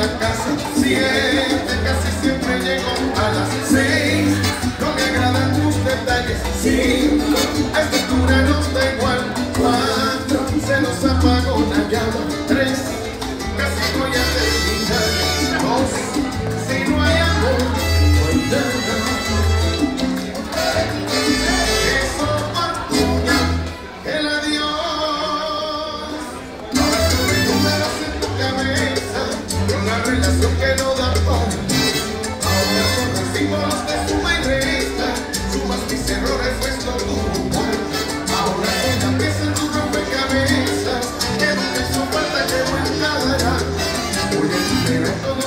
la casa 7, casi siempre llego a las 6. No me agradan tus detalles. 5, a esta altura nos da igual. 4, se nos apagó una llama. 3, casi voy a terminar. 2, si no hay amor, no hay nada. Eso orgullo, el adiós. Ahora sobre números en tu cabeza, con la relación que no da paz. Ahora son los símbolos de suma y resta. Sumas mis errores, resto tu humor. Ahora soy la pieza en tu rompecabezas, que no te hizo falta que me encajará. Voy a enumerar todo